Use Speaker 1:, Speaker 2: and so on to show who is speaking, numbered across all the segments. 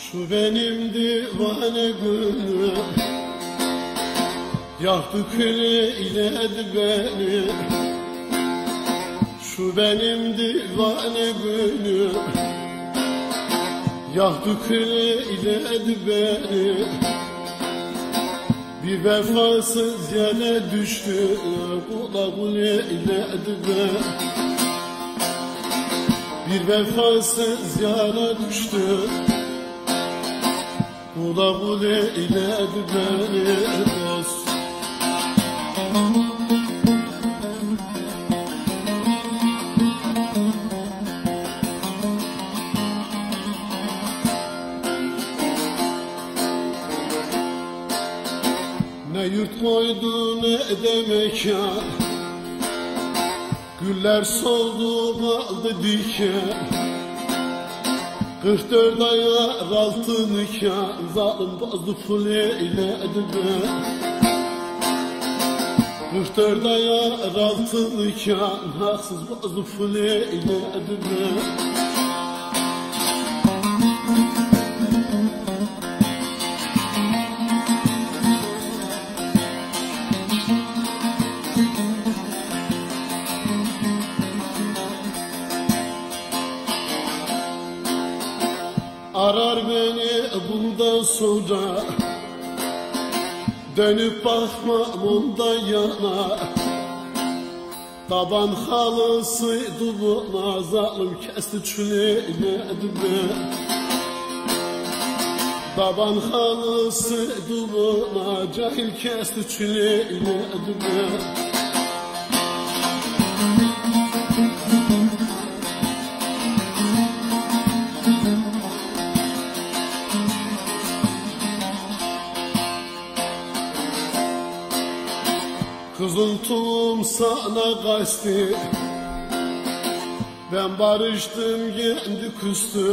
Speaker 1: Şu benim divane gönlüm, yaktı küleyledi beni. Şu benim divane gönlüm, yaktı küleyledi beni. Bir vefasız yere düştü, kula kuleyledi beni. Bir vefasız yara düştü, kula kuleyledi beni dost. Ne yurt koydu ne de mekan, güller soldu kaldı diken. 44 ayar altı nikah, zalim bazı fuleyledi ben. 44 ayar altı nikah, haksız bazı fuleyledi ben. Arar beni bundan sonra, dönüp bakmam ondan yana. Taban halısıydı buna, zalim kesti çüleyledi ben. Taban halısıydı buna, cahil kesti çüleyledi ben. Kızıl tulum sana kaçtı, ben barıştım kendi küstü.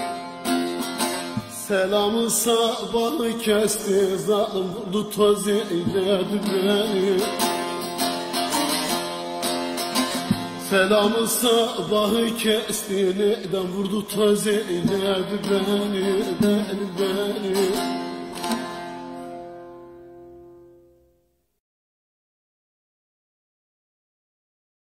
Speaker 1: Selamı sabahı kesti, zalim vurdu toz eyledi beni. Selamı sabahı kesti, neden vurdu toz eyledi beni.